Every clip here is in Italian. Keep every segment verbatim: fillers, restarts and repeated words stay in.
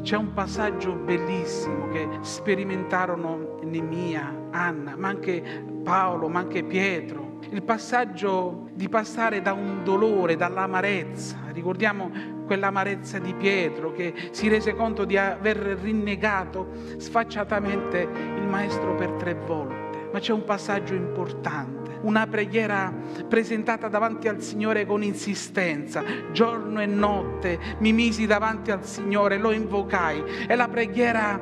C'è un passaggio bellissimo che sperimentarono Neemia, Anna, ma anche Paolo, ma anche Pietro. Il passaggio di passare da un dolore, dall'amarezza. Ricordiamo quell'amarezza di Pietro che si rese conto di aver rinnegato sfacciatamente il Maestro per tre volte. Ma c'è un passaggio importante, una preghiera presentata davanti al Signore con insistenza, giorno e notte mi misi davanti al Signore, lo invocai. È la preghiera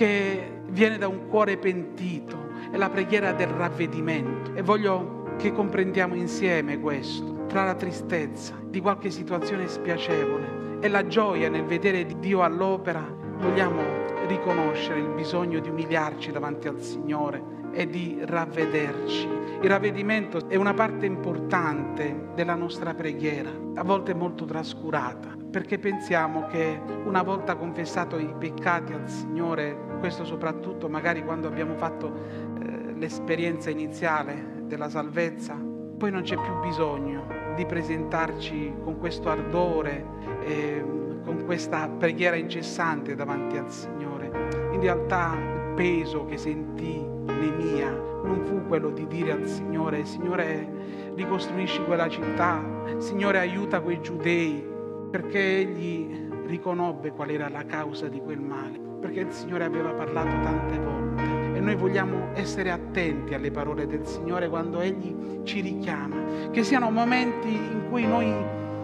che viene da un cuore pentito, è la preghiera del ravvedimento. E voglio che comprendiamo insieme questo, tra la tristezza di qualche situazione spiacevole e la gioia nel vedere Dio all'opera, vogliamo riconoscere il bisogno di umiliarci davanti al Signore e di ravvederci. Il ravvedimento è una parte importante della nostra preghiera, a volte molto trascurata, perché pensiamo che una volta confessato i peccati al Signore, questo soprattutto magari quando abbiamo fatto eh, l'esperienza iniziale della salvezza, poi non c'è più bisogno di presentarci con questo ardore e con questa preghiera incessante davanti al Signore. In realtà il peso che sentì Neemia non fu quello di dire al Signore: Signore, ricostruisci quella città, Signore, aiuta quei giudei, perché egli riconobbe qual era la causa di quel male, perché il Signore aveva parlato tante volte. E noi vogliamo essere attenti alle parole del Signore quando egli ci richiama, che siano momenti in cui noi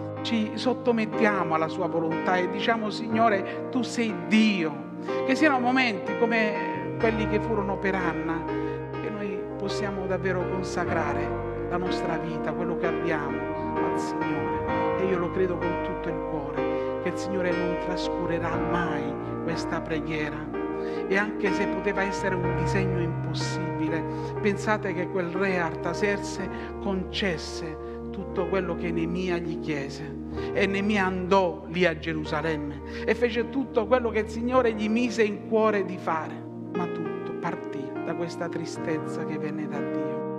ci sottomettiamo alla sua volontà e diciamo: Signore, tu sei Dio. Che siano momenti come quelli che furono per Anna, che noi possiamo davvero consacrare la nostra vita, quello che abbiamo al Signore. E io lo credo con tutto il cuore, che il Signore non trascurerà mai questa preghiera. E anche se poteva essere un disegno impossibile, pensate che quel re Artaserse concesse tutto quello che Neemia gli chiese. E Neemia andò lì a Gerusalemme e fece tutto quello che il Signore gli mise in cuore di fare. Ma tutto partì da questa tristezza che venne da Dio.